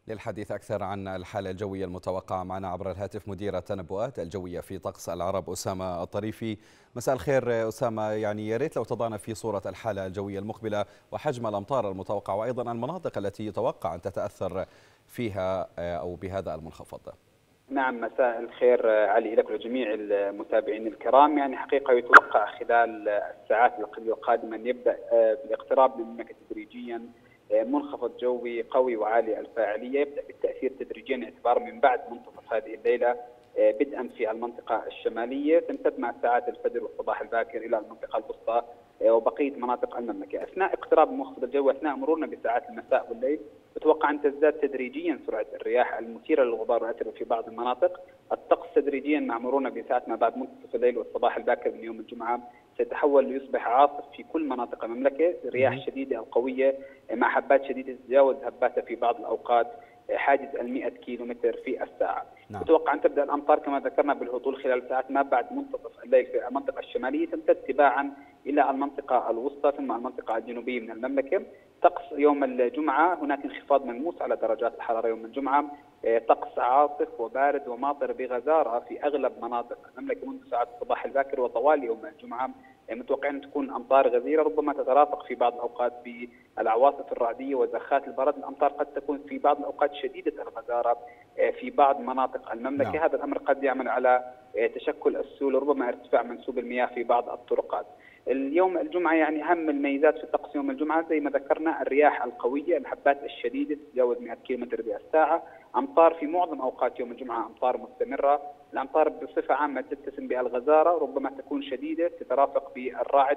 للحديث أكثر عن الحالة الجوية المتوقعة معنا عبر الهاتف مدير التنبؤات الجوية في طقس العرب أسامة الطريفي. مساء الخير أسامة، يعني يا ريت لو تضعنا في صورة الحالة الجوية المقبلة وحجم الأمطار المتوقع وأيضا المناطق التي يتوقع أن تتأثر فيها أو بهذا المنخفض. نعم، مساء الخير علي لك ولجميع المتابعين الكرام. يعني حقيقة يتوقع خلال الساعات القادمة أن يبدأ بالاقتراب من المملكة تدريجيا منخفض جوي قوي وعالي الفاعلية، يبدأ بالتأثير تدريجيا اعتبارا من بعد منتصف هذه الليلة، بدءا في المنطقة الشمالية، تمتد مع ساعات الفجر والصباح الباكر إلى المنطقة الوسطى وبقية مناطق المملكة. أثناء اقتراب المنخفض الجوي أثناء مرورنا بساعات المساء والليل متوقع أن تزداد تدريجيا سرعة الرياح المثيرة للغبار والأتربة في بعض المناطق. الطقس تدريجيا مع مرورنا بساعات ما بعد منتصف الليل والصباح الباكر من يوم الجمعة سيتحول ليصبح عاصف في كل مناطق المملكة، رياح شديدة أو قوية مع هبات شديدة تتجاوز هباتها في بعض الأوقات حاجز 100 كيلومتر في الساعة. نعم. متوقع أن تبدأ الأمطار كما ذكرنا بالهطول خلال ساعات ما بعد منتصف الليل في المنطقة الشمالية، تمتد تباعا إلى المنطقة الوسطى ثم المنطقة الجنوبية من المملكة. طقس يوم الجمعة هناك انخفاض ملموس على درجات الحرارة يوم الجمعة، طقس عاصف وبارد وماطر بغزارة في أغلب مناطق المملكة منذ ساعات الصباح الباكر وطوال يوم الجمعة. متوقعين أن تكون أمطار غزيرة ربما تترافق في بعض الأوقات بالعواصف الرعدية وزخات البرد. الأمطار قد تكون في بعض الأوقات شديدة الغزارة في بعض مناطق المملكة. نعم. هذا الأمر قد يعمل على تشكل السيول وربما ارتفاع منسوب المياه في بعض الطرقات. اليوم الجمعة يعني أهم الميزات في الطقس يوم الجمعة زي ما ذكرنا الرياح القوية، الهبات الشديدة تتجاوز 100 كيلومتر بالساعة، أمطار في معظم أوقات يوم الجمعة، أمطار مستمرة. الأمطار بصفة عامة تتسم بالغزارة ربما تكون شديدة تترافق بالرعد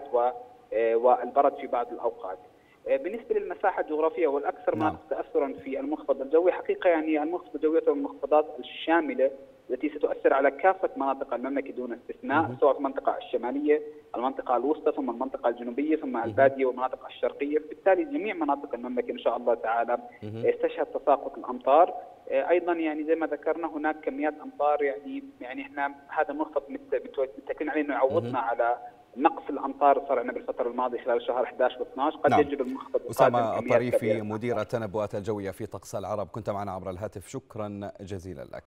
والبرد في بعض الأوقات. بالنسبة للمساحة الجغرافية والأكثر مناطق تأثرا في المنخفض الجوي، حقيقة يعني المنخفض الجوي من المنخفضات الشاملة التي ستؤثر على كافة مناطق المملكة دون استثناء، سواء في المنطقة الشمالية، المنطقة الوسطى، ثم المنطقة الجنوبية، ثم البادية والمناطق الشرقية. بالتالي جميع مناطق المملكة إن شاء الله تعالى تشهد تساقط الأمطار. أيضا يعني زي ما ذكرنا هناك كميات أمطار يعني احنا هذا المنخفض متكلين عليه إنه يعوضنا على نقص الامطار صار عندنا بالفتره الماضيه خلال شهر 11 و12. قد يجب المنخفض أسامة الطريفي مدير التنبؤات الجويه في طقس العرب كنت معنا عبر الهاتف، شكرا جزيلا لك.